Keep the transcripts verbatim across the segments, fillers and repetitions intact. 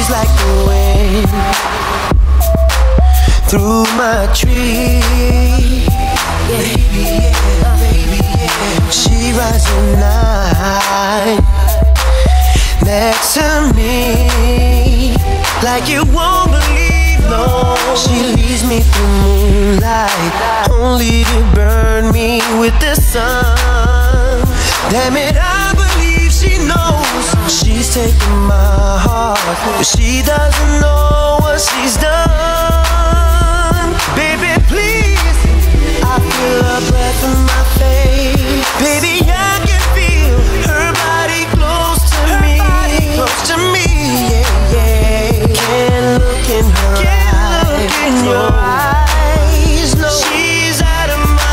like the wind through my tree. Baby, yeah, baby, yeah. She rides the night next to me like you won't believe, no. She leads me through moonlight, only to burn me with the sun. Damn it, I believe she knows she's taking my heart, but she doesn't know what she's done. Baby, please, I feel her breath in my face. Baby, I can feel her body close to me, close to me, yeah, yeah. Can't look in her eyes, in your eyes, no. She's out of my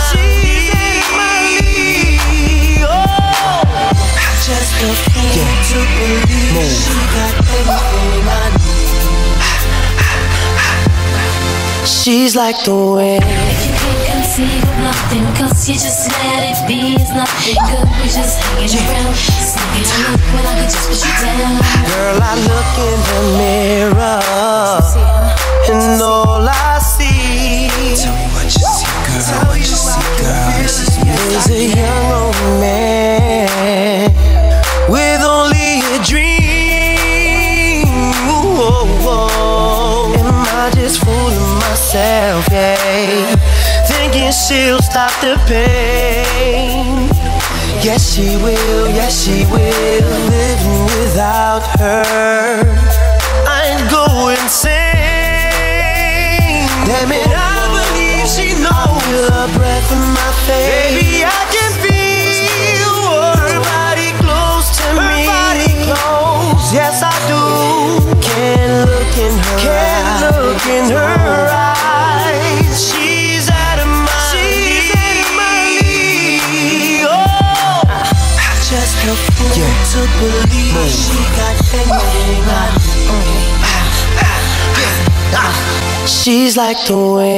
league. Oh, just a fool yeah. to believe she got everything I need. She's like the wind. You can't conceive of nothing, cause you just let it be. It's nothing good, we just hanging around. Sneaking a look when I could just put you down. Girl, I look in the mirror and all I see, tell me what you see, girl, what you see, girl. This is me. Is a young old man with only a dream. Ooh, oh, oh. Am I just fooling myself, yeah? Thinking she'll stop the pain. Yes, she will, yes, she will. Living without her, I'd go insane. Damn it, I believe she knows. I feel her breath in my face. Baby, I can feel her body close to me. Her body close, yes I do. Can't look in her Can't eyes. look in her eyes. She's out of my She's out of my league. Oh, just a fool yeah. to believe Move. she got anything I need. She's like the wind.